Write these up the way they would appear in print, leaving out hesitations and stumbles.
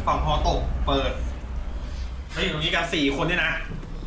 ฝั่งฮอตกเปิดแล้วอยู่ตรงนี้กัน4 คนเนี่ยนะ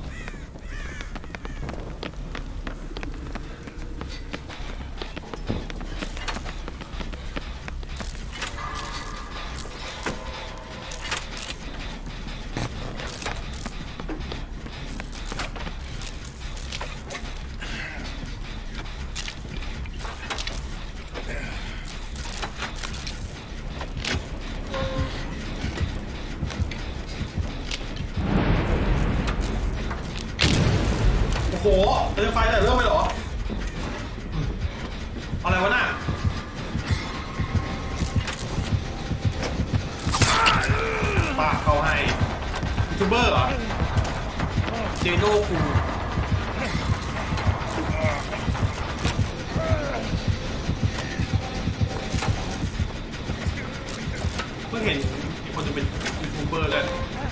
โอ้โหเป็นไฟแต่เริ่มไปเหรออะไรวะน่ะป้าเขาให้ยูทูบเบอร์เหรอเจโน่คูเพิ่งเห็นอีกคนจะเป็นยูทูบเบอร์เลย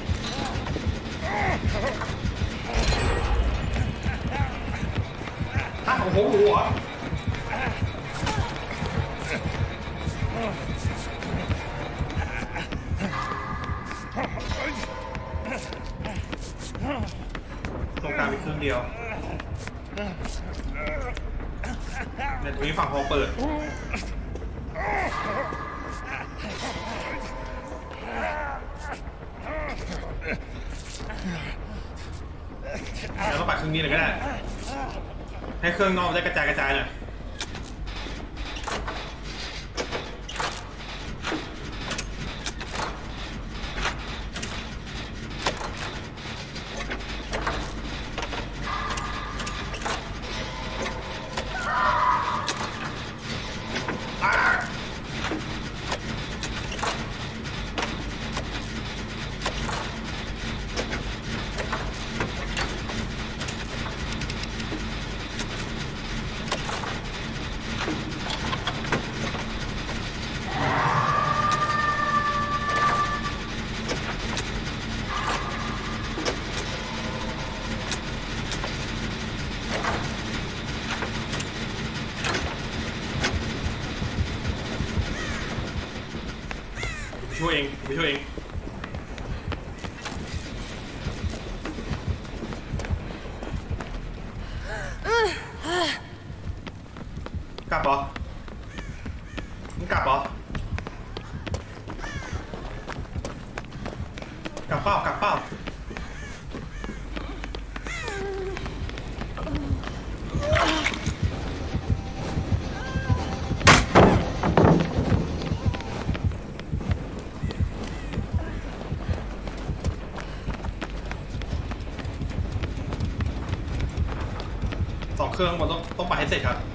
โอ้โหหัวตรงกลางเป็นเครื่องเดียวเนี่ยตรงนี้ฝั่งพอเปิดเราต้องปัดเครื่องนี้เลยก็ได้ให้เครื่องนอกได้กระจายหน่อยช่วยเองไปช่วยเองกลับเหรอมึงกลับเหรอกลับเปล่า2 เครื่องมันต้องไปให้เสร็จครับ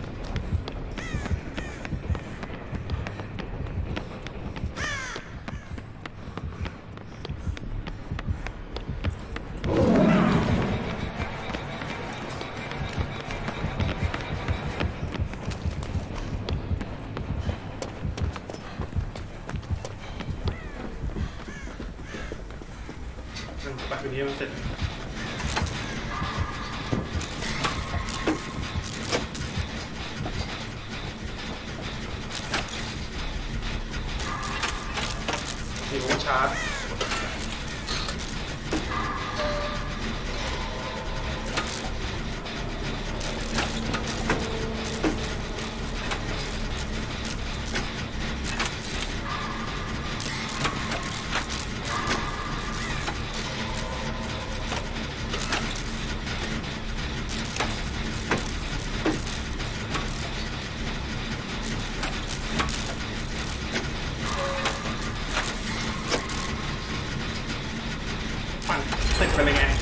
ปัดคืนนี้มันเสร็จมีหัวชาร์จเสร็จไปเลยไง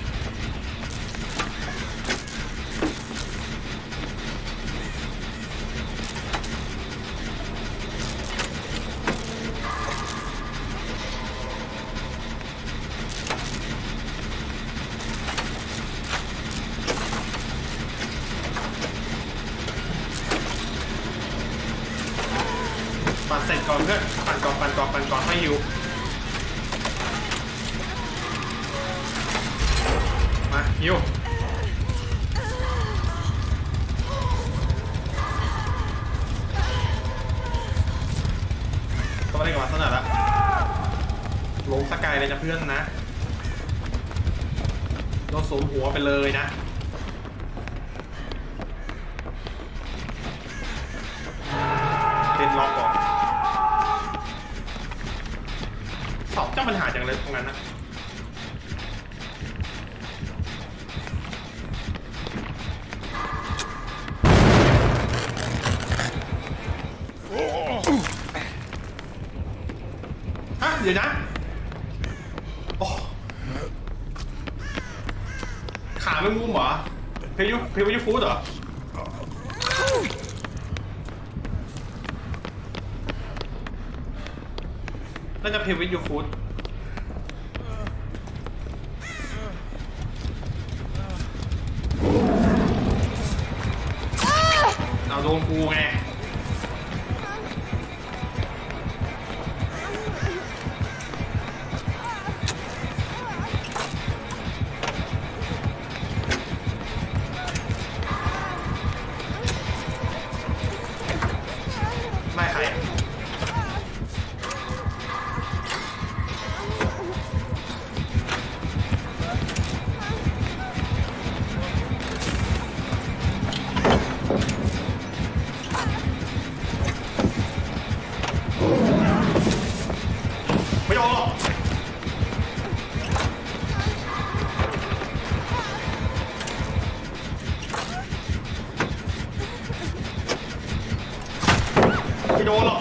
ปั่นเสร็จก่อนเพื่อนปั่นก่อนให้ฮิวมาฮิวก็มาเล่นกับมันสักหน่อยละลงสกายเลยนะเพื่อนนะเราสวมหัวไปเลยนะเป็นล็อกก่อนสอบเจ้าปัญหาจังเลยตรงนั้นนะฮะเดี๋ยวนะโอ้ขาไม่มุมเหรอเพย์ยูฟูดเหรอน่าจะเพย์ยูฟูดเอาโดนกูไงไม่ใครไม่โดนหรอกไม่โดนหรอก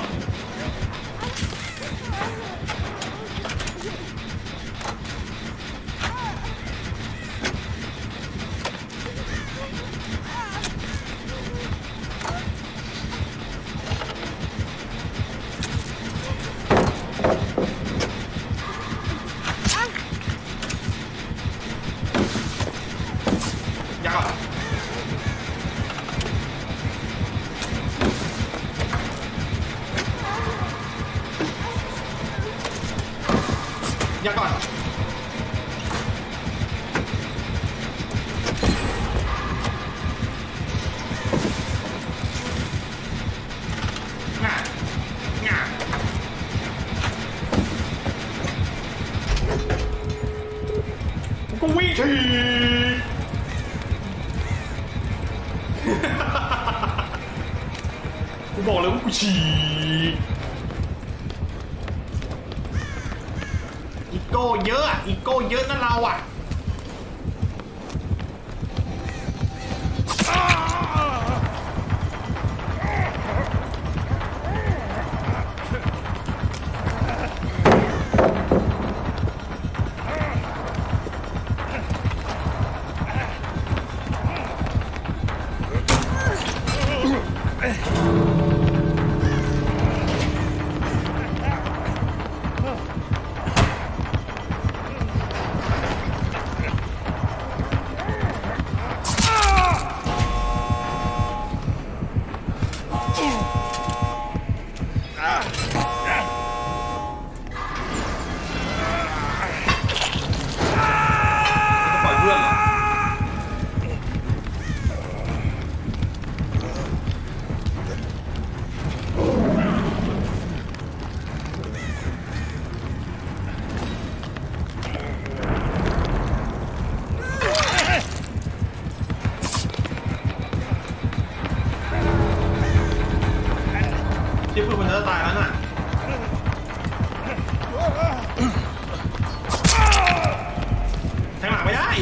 ยักษ์อ่ะยักษ์ก่อนง่าง่ากูก็วิ่งทีกูบอกเลยว่ากูฉี่อีโก้เยอะอีโก้เยอะนะเราอ่ะจะปล่อยเพื่อนเหรอที่เพื่อนมันจะตายแล้วน่ะแทงหลังไม่ได้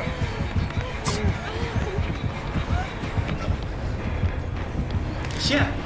เชี่ย